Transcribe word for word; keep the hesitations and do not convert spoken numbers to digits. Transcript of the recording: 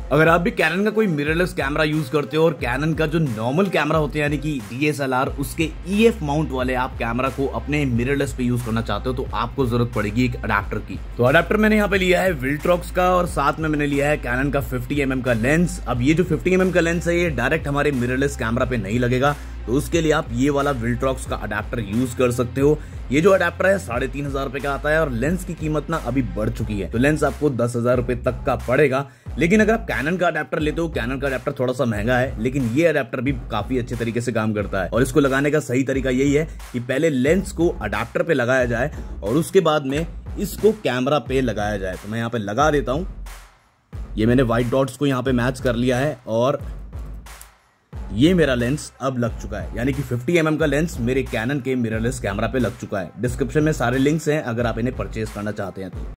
अगर आप भी कैनन का कोई मिररलेस कैमरा यूज करते हो और कैनन का जो नॉर्मल कैमरा होते हैं यानी कि डी एस एल आर उसके ई एफ माउंट वाले आप कैमरा को अपने मिररलेस पे यूज करना चाहते हो तो आपको जरूरत पड़ेगी एक अडेप्टर की। तो अडेप्टर मैंने यहाँ पे लिया है विल्ट्रॉक्स का और साथ में मैंने लिया है कैनन का फिफ्टी एम एम का लेंस। अब ये जो फिफ्टी एम एम का लेंस है ये डायरेक्ट हमारे मिररलेस कैमरा पे नहीं लगेगा, तो उसके लिए आप ये वाला विल्ट्रॉक्स का अडेप्टर यूज कर सकते हो। ये जो अडेप्टर है साढ़े तीन हजार रुपए का आता है और लेंस की कीमत ना अभी बढ़ चुकी है, तो लेंस आपको दस हजार रुपए तक का पड़ेगा। लेकिन अगर आप कैनन का अडेप्टर लेते हो, कैनन का अडेप्टर थोड़ा सा महंगा है, लेकिन ये अडेप्टर भी काफी अच्छे तरीके से काम करता है। और इसको लगाने का सही तरीका यही है कि पहले लेंस को अडेप्टर पे लगाया जाए और उसके बाद में इसको कैमरा पे लगाया जाए। तो मैं यहाँ पे लगा देता हूं। ये मैंने व्हाइट डॉट्स को यहाँ पे मैच कर लिया है और ये मेरा लेंस अब लग चुका है, यानी कि फिफ्टी एम एम का लेंस मेरे कैनन के मिररलेस कैमरा पे लग चुका है। डिस्क्रिप्शन में सारे लिंक्स हैं अगर आप इन्हें परचेज करना चाहते हैं तो।